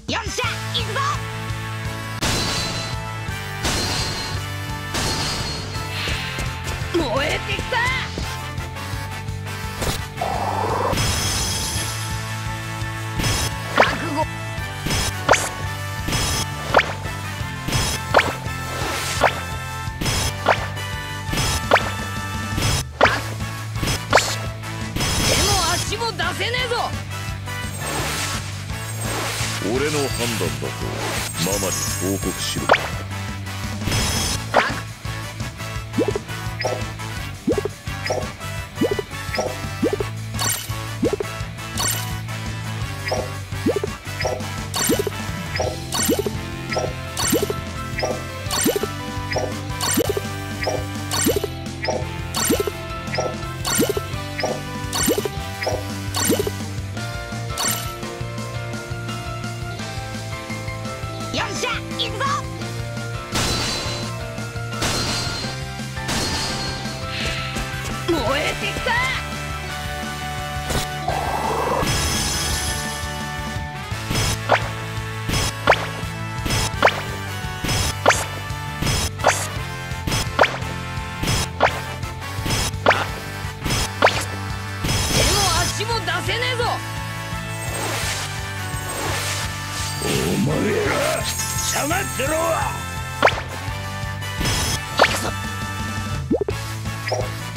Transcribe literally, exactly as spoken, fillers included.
よっしゃ行くぞ。燃えてきた。覚悟。手も足も出せねえぞ。 俺の判断だとママに報告しろ。 よっしゃ行くぞ。燃えてきた。手も足も出せねえぞ。 お前ら下がってろ。 行くぞ。